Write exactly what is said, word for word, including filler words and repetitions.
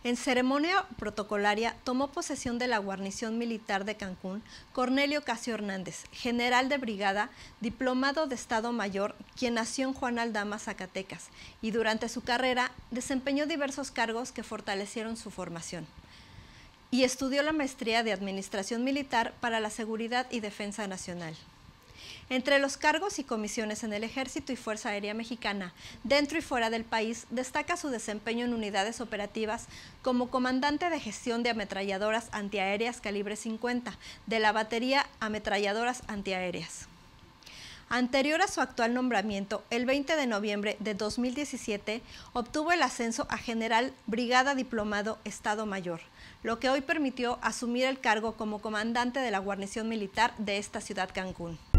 En ceremonia protocolaria tomó posesión de la guarnición militar de Cancún Cornelio Casio Hernández, general de brigada, diplomado de Estado Mayor, quien nació en Juan Aldama, Zacatecas, y durante su carrera desempeñó diversos cargos que fortalecieron su formación. Y estudió la maestría de Administración Militar para la Seguridad y Defensa Nacional. Entre los cargos y comisiones en el Ejército y Fuerza Aérea Mexicana, dentro y fuera del país, destaca su desempeño en unidades operativas como comandante de gestión de ametralladoras antiaéreas calibre cincuenta, de la batería Ametralladoras Antiaéreas. Anterior a su actual nombramiento, el veinte de noviembre de dos mil diecisiete, obtuvo el ascenso a general brigada diplomado Estado Mayor, lo que hoy permitió asumir el cargo como comandante de la guarnición militar de esta ciudad Cancún.